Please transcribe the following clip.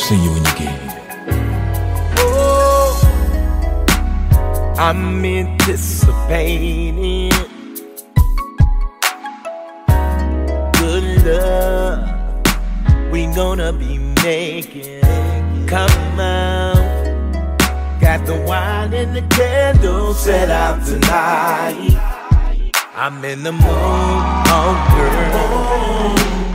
see you when you get here. Oh, I'm anticipating good love we gonna be making. Come out, got the wine and the candles set out tonight. I'm in the mood, oh girl.